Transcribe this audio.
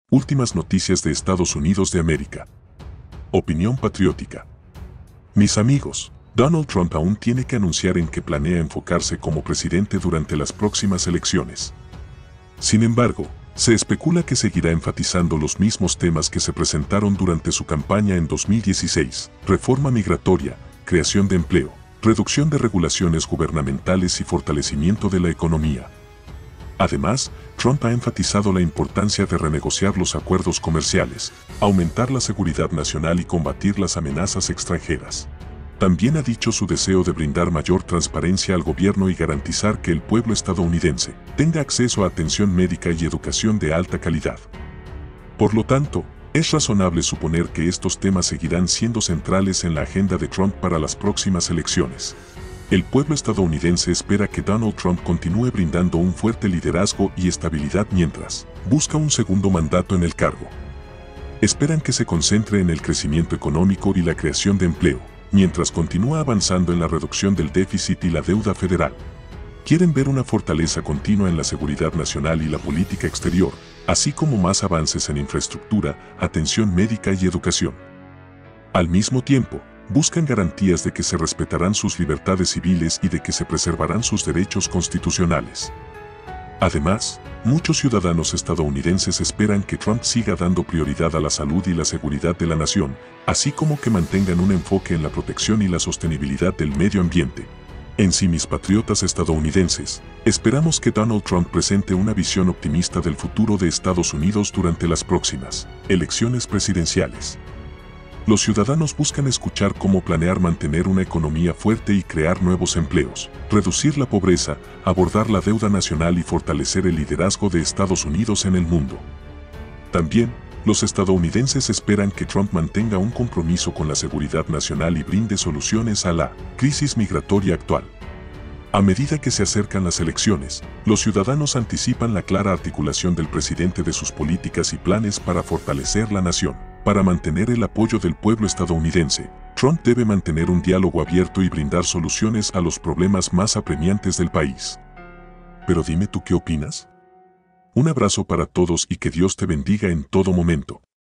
Últimas noticias de Estados Unidos de América. Opinión patriótica. Mis amigos, Donald Trump aún tiene que anunciar en qué planea enfocarse como presidente durante las próximas elecciones. Sin embargo, se especula que seguirá enfatizando los mismos temas que se presentaron durante su campaña en 2016: reforma migratoria, creación de empleo, reducción de regulaciones gubernamentales y fortalecimiento de la economía. Además, Trump ha enfatizado la importancia de renegociar los acuerdos comerciales, aumentar la seguridad nacional y combatir las amenazas extranjeras. También ha dicho su deseo de brindar mayor transparencia al gobierno y garantizar que el pueblo estadounidense tenga acceso a atención médica y educación de alta calidad. Por lo tanto, es razonable suponer que estos temas seguirán siendo centrales en la agenda de Trump para las próximas elecciones. El pueblo estadounidense espera que Donald Trump continúe brindando un fuerte liderazgo y estabilidad mientras busca un segundo mandato en el cargo. Esperan que se concentre en el crecimiento económico y la creación de empleo, mientras continúa avanzando en la reducción del déficit y la deuda federal. Quieren ver una fortaleza continua en la seguridad nacional y la política exterior, así como más avances en infraestructura, atención médica y educación. Al mismo tiempo, buscan garantías de que se respetarán sus libertades civiles y de que se preservarán sus derechos constitucionales. Además, muchos ciudadanos estadounidenses esperan que Trump siga dando prioridad a la salud y la seguridad de la nación, así como que mantengan un enfoque en la protección y la sostenibilidad del medio ambiente. En sí, mis patriotas estadounidenses, esperamos que Donald Trump presente una visión optimista del futuro de Estados Unidos durante las próximas elecciones presidenciales. Los ciudadanos buscan escuchar cómo planear mantener una economía fuerte y crear nuevos empleos, reducir la pobreza, abordar la deuda nacional y fortalecer el liderazgo de Estados Unidos en el mundo. También, los estadounidenses esperan que Trump mantenga un compromiso con la seguridad nacional y brinde soluciones a la crisis migratoria actual. A medida que se acercan las elecciones, los ciudadanos anticipan la clara articulación del presidente de sus políticas y planes para fortalecer la nación. Para mantener el apoyo del pueblo estadounidense, Trump debe mantener un diálogo abierto y brindar soluciones a los problemas más apremiantes del país. Pero dime tú qué opinas. Un abrazo para todos y que Dios te bendiga en todo momento.